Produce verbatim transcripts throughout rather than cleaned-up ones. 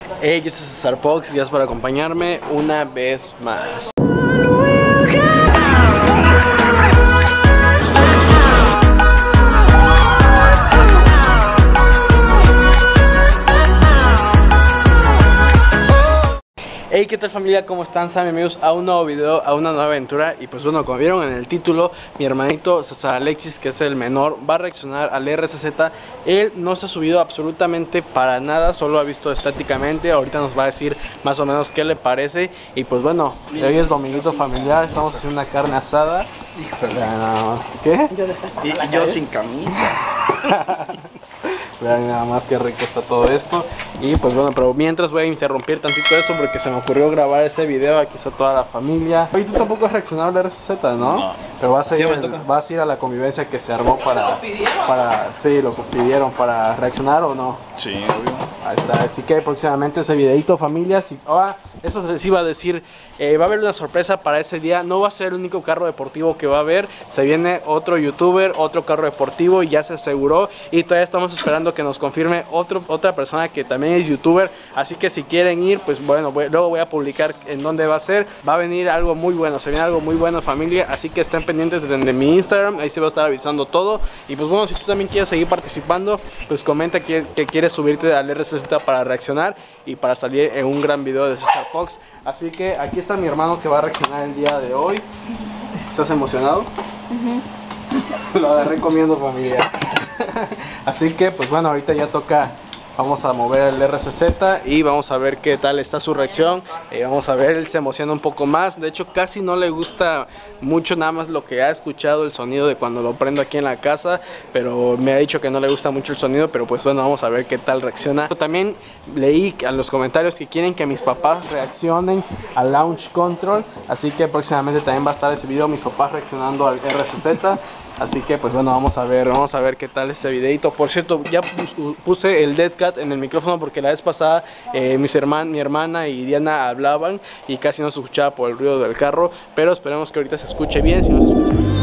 Hey, yo soy César Pox, gracias por acompañarme una vez más. Hey, ¿qué tal familia? ¿Cómo están? Sean bienvenidos a un nuevo video, a una nueva aventura. Y pues bueno, como vieron en el título, mi hermanito César Alexis, que es el menor, va a reaccionar al R C Z. Él no se ha subido absolutamente para nada, solo ha visto estáticamente. Ahorita nos va a decir más o menos qué le parece. Y pues bueno, hoy es dominguito familiar, estamos haciendo una carne asada. ¿Qué? Y yo sin camisa. Vean nada más qué rico está todo esto. Y pues bueno, pero mientras voy a interrumpir tantito eso porque se me ocurrió grabar ese video. Aquí está toda la familia. Oye, tú tampoco has reaccionado al R C Z, ¿no? No. Pero vas a ir, el, vas a ir a la convivencia que se armó para, para... Sí, lo pidieron para reaccionar o no. Sí, obvio. Ahí está, así que próximamente ese videito familia. Si, oh, eso les iba a decir, eh, va a haber una sorpresa para ese día. No va a ser el único carro deportivo que va a haber. Se viene otro youtuber, otro carro deportivo y ya se aseguró. Y todavía estamos esperando que nos confirme otro, otra persona que también es youtuber. Así que si quieren ir, pues bueno, voy, luego voy a publicar en dónde va a ser. Va a venir algo muy bueno, se viene algo muy bueno familia. Así que estén pendientes de, de mi Instagram, ahí se va a estar avisando todo. Y pues bueno, si tú también quieres seguir participando, pues comenta que, que quieres subirte al R C Z para reaccionar y para salir en un gran video de César Pox. Así que aquí está mi hermano que va a reaccionar el día de hoy. ¿Estás emocionado? Uh-huh. Lo agarré comiendo familia. Así que pues bueno, ahorita ya toca. Vamos a mover el R C Z y vamos a ver qué tal está su reacción. eh, Vamos a ver, él se emociona un poco más. De hecho casi no le gusta mucho, nada más lo que ha escuchado el sonido de cuando lo prendo aquí en la casa. Pero me ha dicho que no le gusta mucho el sonido. Pero pues bueno, vamos a ver qué tal reacciona. También leí a los comentarios que quieren que mis papás reaccionen al Launch Control. Así que próximamente también va a estar ese video, mis papás reaccionando al R C Z. Así que pues bueno, vamos a ver, vamos a ver qué tal este videito. Por cierto, ya puse el Dead Cat en el micrófono porque la vez pasada eh, mis herman, mi hermana y Diana hablaban y casi no se escuchaba por el ruido del carro. Pero esperemos que ahorita se escuche bien, si no se escucha bien.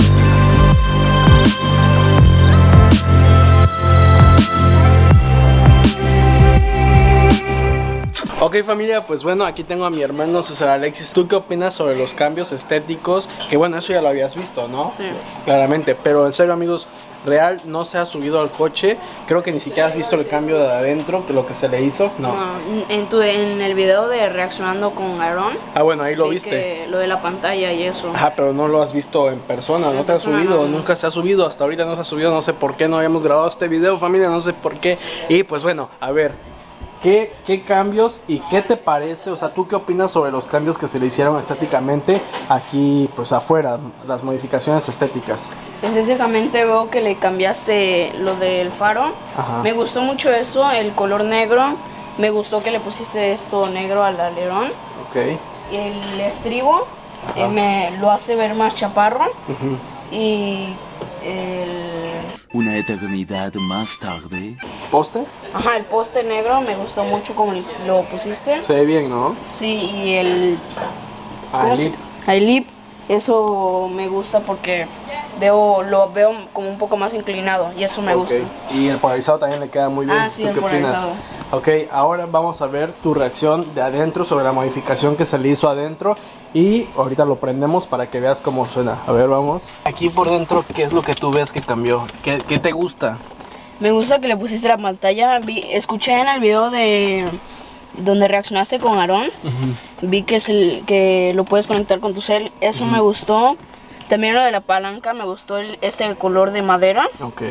Ok familia, pues bueno, aquí tengo a mi hermano César Alexis. ¿Tú qué opinas sobre los cambios estéticos? Que bueno, eso ya lo habías visto, ¿no? Sí. Claramente, pero en serio amigos, real no se ha subido al coche. Creo que ni siquiera has visto el cambio de adentro, que lo que se le hizo. No, no en, tu, en el video de reaccionando con Aaron. Ah, bueno, ahí lo viste. Lo de la pantalla y eso. Ajá, pero no lo has visto en persona, en no te has subido, no, no. Nunca se ha subido, hasta ahorita no se ha subido, no sé por qué no habíamos grabado este video familia, no sé por qué. Y pues bueno, a ver, ¿Qué, ¿Qué cambios y qué te parece? O sea, ¿tú qué opinas sobre los cambios que se le hicieron estéticamente aquí, pues afuera, las modificaciones estéticas? Estéticamente veo que le cambiaste lo del faro. Ajá. Me gustó mucho eso, el color negro. Me gustó que le pusiste esto negro al alerón. Ok. El estribo eh, me lo hace ver más chaparro. Uh-huh. Y el... Una eternidad más tarde. ¿Poste? Ajá, el poste negro me gustó mucho como lo pusiste. Se ve bien, ¿no? Sí, y el... ¿Cómo se...? El lip, eso me gusta porque veo, lo veo como un poco más inclinado y eso me okay. gusta. Y el polarizado también le queda muy bien. Ah, sí, ¿Tú el qué polarizado. Opinas? Ok, ahora vamos a ver tu reacción de adentro sobre la modificación que se le hizo adentro. Y ahorita lo prendemos para que veas cómo suena. A ver, vamos. Aquí por dentro, ¿qué es lo que tú ves que cambió? ¿Qué, qué te gusta? Me gusta que le pusiste la pantalla. Vi, escuché en el video de donde reaccionaste con Aaron. Uh-huh. Vi que, es el, que lo puedes conectar con tu cel. Eso uh-huh. me gustó. También lo de la palanca, me gustó el, este color de madera. Ok.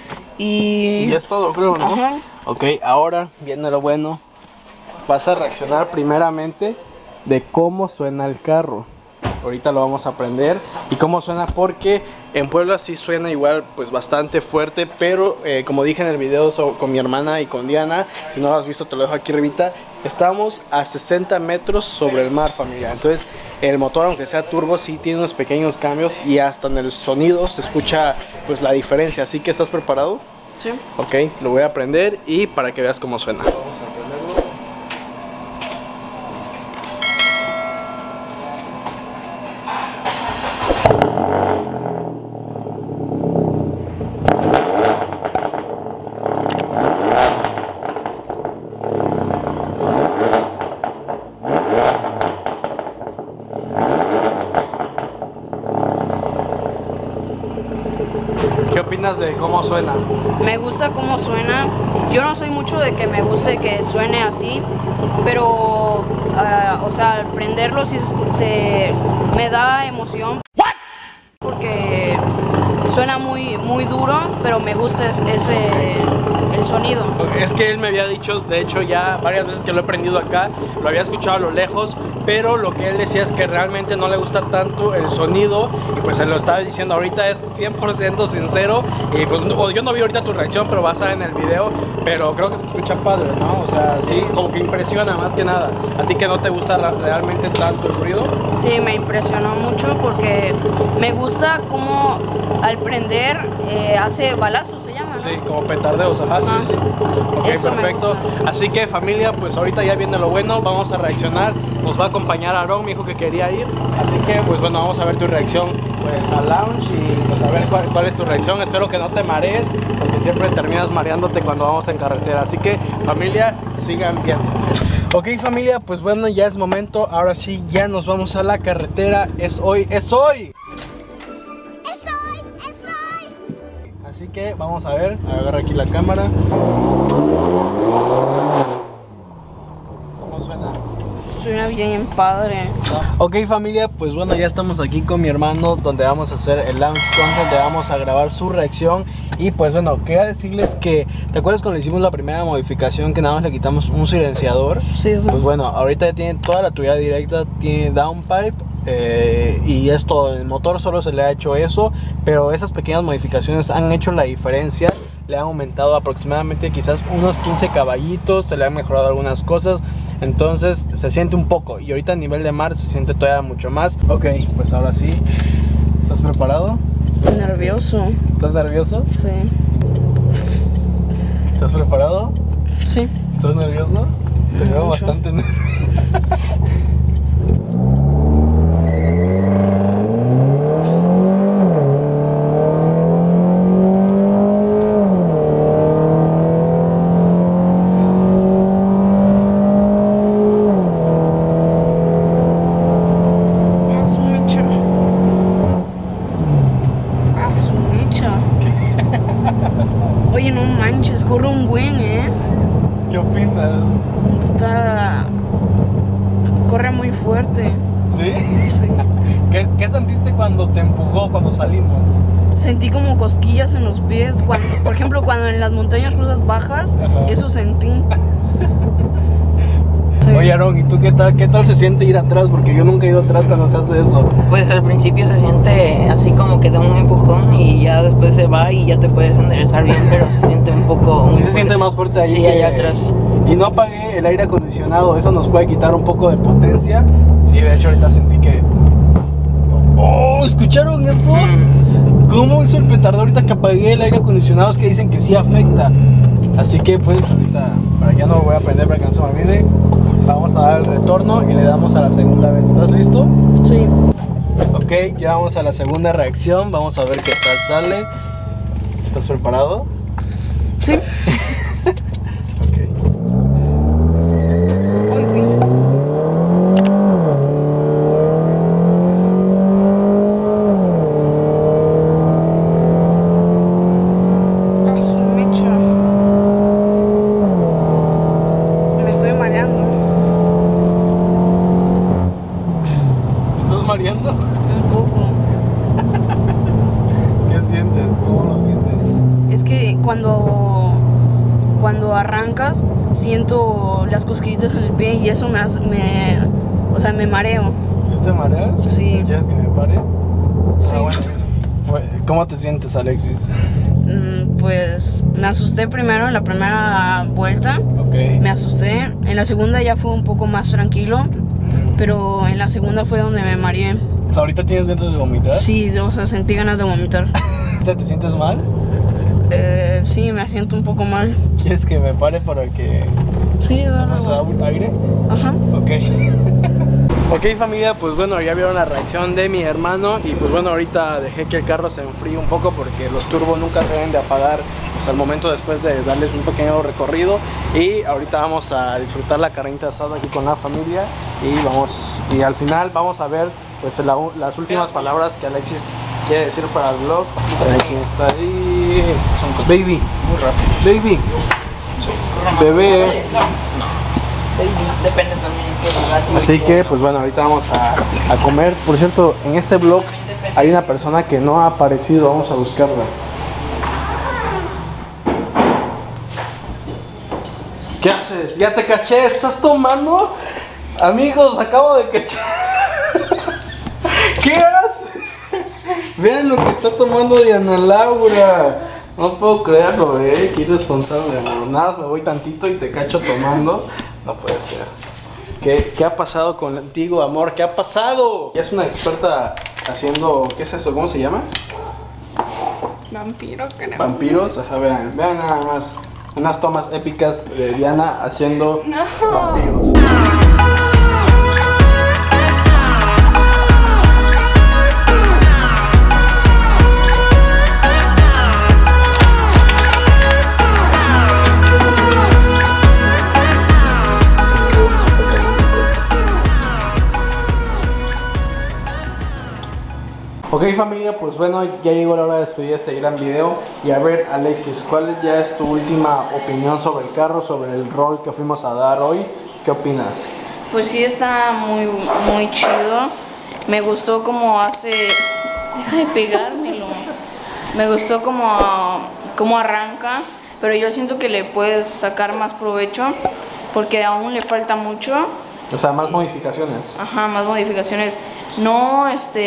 Y... y es todo, creo, ¿no? Ajá. Ok, ahora viene lo bueno. Vas a reaccionar primeramente de cómo suena el carro. Ahorita lo vamos a aprender. Y cómo suena, porque en Puebla sí suena igual, pues bastante fuerte. Pero eh, como dije en el video so, con mi hermana y con Diana, si no lo has visto te lo dejo aquí arribita. Estamos a sesenta metros sobre el mar familia. Entonces el motor, aunque sea turbo, sí tiene unos pequeños cambios. Y hasta en el sonido se escucha pues la diferencia. Así que ¿estás preparado? Sí. Ok, lo voy a aprender y para que veas cómo suena. cómo suena. Me gusta cómo suena. Yo no soy mucho de que me guste que suene así, pero, uh, o sea, al prenderlo sí se, se me da emoción. Porque suena muy, muy duro, pero me gusta ese, el sonido. Es que él me había dicho, de hecho ya varias veces que lo he prendido acá, lo había escuchado a lo lejos, pero lo que él decía es que realmente no le gusta tanto el sonido, y pues él lo estaba diciendo ahorita, es cien por ciento sincero, y pues yo no vi ahorita tu reacción, pero va a estar en el video, pero creo que se escucha padre, ¿no? O sea, sí, sí, como que impresiona más que nada. ¿A ti que no te gusta realmente tanto el ruido? Sí, me impresionó mucho porque me gusta como al prender eh, hace balazos, se llama, ¿no? Sí, como petardeos, ajá, sí, sí. Ok, Eso perfecto. Así que familia, pues ahorita ya viene lo bueno, vamos a reaccionar. Nos va a acompañar Aarón, me dijo que quería ir. Así que pues bueno, vamos a ver tu reacción pues al lounge y pues a ver cuál, cuál es tu reacción. Espero que no te marees, porque siempre terminas mareándote cuando vamos en carretera. Así que familia, sigan viendo. Ok familia, pues bueno, ya es momento. Ahora sí, ya nos vamos a la carretera. Es hoy, es hoy. Así que vamos a ver, agarra aquí la cámara. ¿Cómo suena? Suena bien padre. Ok familia, pues bueno, ya estamos aquí con mi hermano, donde vamos a hacer el launch content, donde vamos a grabar su reacción. Y pues bueno, quería decirles que, ¿te acuerdas cuando hicimos la primera modificación que nada más le quitamos un silenciador? Sí, sí. Pues bueno, ahorita ya tiene toda la tuya directa, tiene downpipe. Eh, y esto, el motor solo se le ha hecho eso, pero esas pequeñas modificaciones han hecho la diferencia. Le han aumentado aproximadamente quizás unos quince caballitos, se le han mejorado algunas cosas, entonces se siente un poco, y ahorita a nivel de mar se siente todavía mucho más. Ok, pues ahora sí, ¿estás preparado? Nervioso. ¿Estás nervioso? Sí. ¿Estás preparado? Sí. ¿Estás nervioso? Te veo Mucho. bastante nervioso. Oye, no manches, corre un buen, ¿eh? ¿Qué opinas? Está... corre muy fuerte. ¿Sí? Sí. ¿Qué, ¿Qué sentiste cuando te empujó, cuando salimos? Sentí como cosquillas en los pies. Cuando, por ejemplo, cuando en las montañas rusas bajas, Ajá. Eso sentí. Sí. Oye, Aarón, ¿y tú qué tal? ¿Qué tal se siente ir atrás? Porque yo nunca he ido atrás cuando se hace eso. Pues al principio se siente así como que da un empujón y ya después se va y ya te puedes enderezar bien, pero se siente un poco... Sí muy se fuerte. siente más fuerte ahí. Sí, que... allá atrás. Y no apagué el aire acondicionado, eso nos puede quitar un poco de potencia. Sí, de hecho ahorita sentí que... ¡Oh! ¿Escucharon eso? Mm. ¿Cómo hizo el petardo ahorita que apagué el aire acondicionado? Es que dicen que sí afecta. Así que pues ahorita, para que ya no lo voy a prender para que no se me olvide, vamos a dar el retorno y le damos a la segunda vez. ¿Estás listo? Sí. Ok, ya vamos a la segunda reacción. Vamos a ver qué tal sale. ¿Estás preparado? Sí. Ok. Ay, pi- A su mecha. Me estoy mareando ¿Te estás mareando? un poco. ¿Qué sientes? ¿Cómo lo sientes? Es que cuando cuando arrancas siento las cosquillitas en el pie y eso me, hace- me o sea, me mareo. ¿Sí te mareas? Sí. ¿Quieres que me pare? Sí. Ah, bueno. ¿Cómo te sientes, Alexis? Mm, Pues me asusté primero en la primera vuelta, Ok. me asusté. En la segunda ya fue un poco más tranquilo, pero en la segunda fue donde me mareé. O sea, ¿ahorita tienes ganas de vomitar? Sí, o sea, sentí ganas de vomitar. ¿Te, te sientes mal? Eh, sí, me siento un poco mal. ¿Quieres que me pare para que Sí, tomes dale. aire? Ajá. Ok. Ok familia, pues bueno, ya vieron la reacción de mi hermano. Y pues bueno, ahorita dejé que el carro se enfríe un poco, porque los turbos nunca se deben de apagar pues al momento después de darles un pequeño recorrido. Y ahorita vamos a disfrutar la carnita asada aquí con la familia. Y vamos, y al final vamos a ver pues la- las últimas palabras que Alexis quiere decir para el vlog. Aquí está ahí. Sí, son cosas baby, muy rápido. baby, bebé. Depende también del gato. Así que pues bueno, ahorita vamos a, a comer. Por cierto, en este vlog hay una persona que no ha aparecido, vamos a buscarla. ¿Qué haces? Ya te caché, ¿estás tomando? Amigos, acabo de cachar. ¿Qué haces? Vean lo que está tomando Diana Laura. No puedo creerlo, eh, qué irresponsable, amor. Nada más me voy tantito y te cacho tomando. No puede ser. ¿Qué, ¿Qué ha pasado contigo, amor? ¿Qué ha pasado? Ya es una experta haciendo... ¿Qué es eso? ¿Cómo se llama? Vampiro, creo. Vampiros. Ajá, vean, vean nada más. Unas tomas épicas de Diana haciendo No. vampiros. Ok familia, pues bueno, ya llegó la hora de despedir este gran video. Y a ver Alexis, ¿cuál ya es tu última opinión sobre el carro, sobre el rol que fuimos a dar hoy? ¿Qué opinas? Pues sí, está muy, muy chido. Me gustó como hace... Deja de pegármelo. Me gustó como, como arranca, pero yo siento que le puedes sacar más provecho porque aún le falta mucho. O sea, más modificaciones. Ajá, más modificaciones. No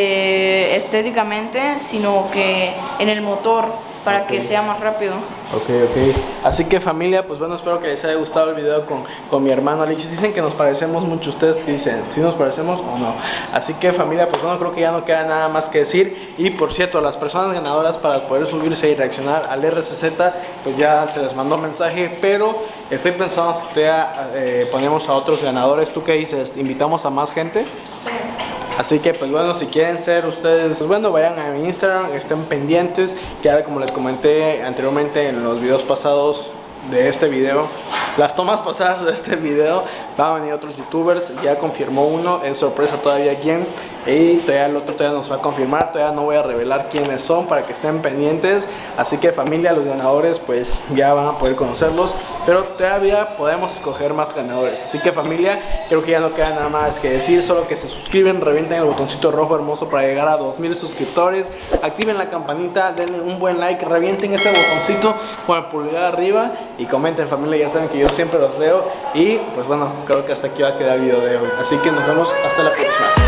este, estéticamente, sino que en el motor, para Okay. que sea más rápido. Ok, ok. Así que familia, pues bueno, espero que les haya gustado el video con, con mi hermano Alexis. Dicen que nos parecemos mucho. ¿Ustedes qué dicen? ¿Sí nos parecemos o no? Así que familia, pues bueno, creo que ya no queda nada más que decir. Y por cierto, las personas ganadoras para poder subirse y reaccionar al R C Z, pues ya se les mandó mensaje. Pero estoy pensando si todavía eh, ponemos a otros ganadores. ¿Tú qué dices? ¿Invitamos a más gente? Sí. Así que pues bueno, si quieren ser ustedes, pues bueno, vayan a mi Instagram, estén pendientes. Que ahora, como les comenté anteriormente en los videos pasados de este video, las tomas pasadas de este video, van a venir otros youtubers. Ya confirmó uno, es sorpresa todavía quién, y todavía el otro todavía nos va a confirmar. Todavía no voy a revelar quiénes son para que estén pendientes. Así que familia, los ganadores pues ya van a poder conocerlos, pero todavía podemos escoger más ganadores. Así que familia, creo que ya no queda nada más que decir, solo que se suscriben, revienten el botoncito rojo hermoso para llegar a dos mil suscriptores, activen la campanita, denle un buen like, revienten ese botoncito con el pulgar arriba y comenten familia. Ya saben que yo siempre los leo. Y pues bueno, creo que hasta aquí va a quedar el video de hoy, así que nos vemos hasta la próxima.